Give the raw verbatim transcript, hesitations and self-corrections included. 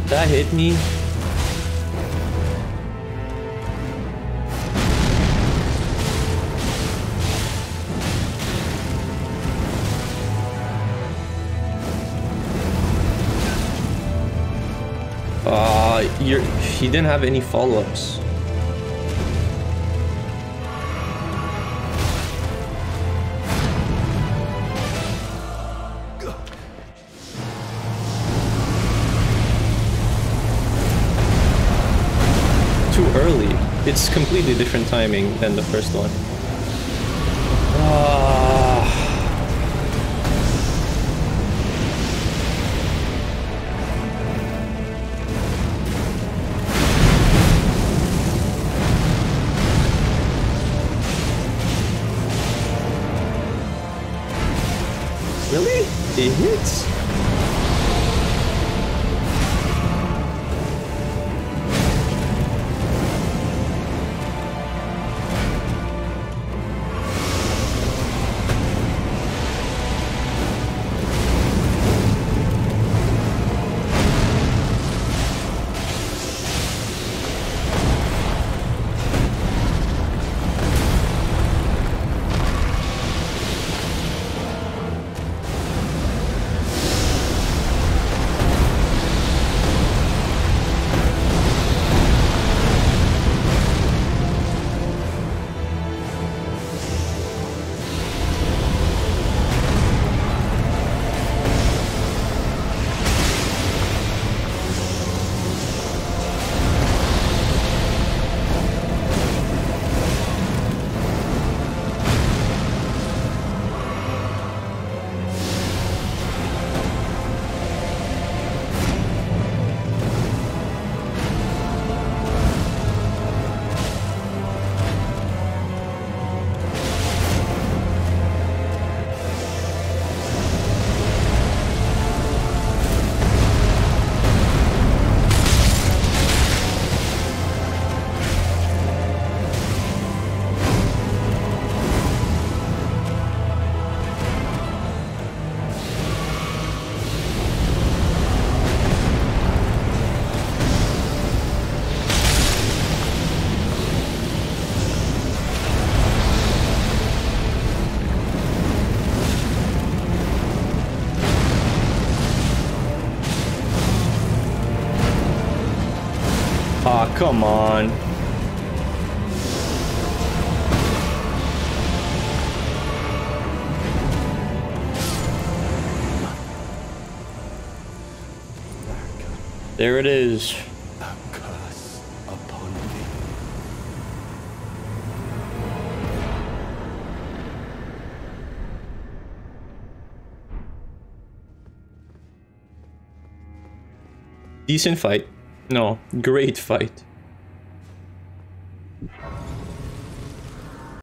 That hit me. Uh, you're, he didn't have any follow-ups. Too early. It's completely different timing than the first one. Uh... Really? It hits? Aw, oh, come on. There it is. A curse upon me. Decent fight. No, great fight.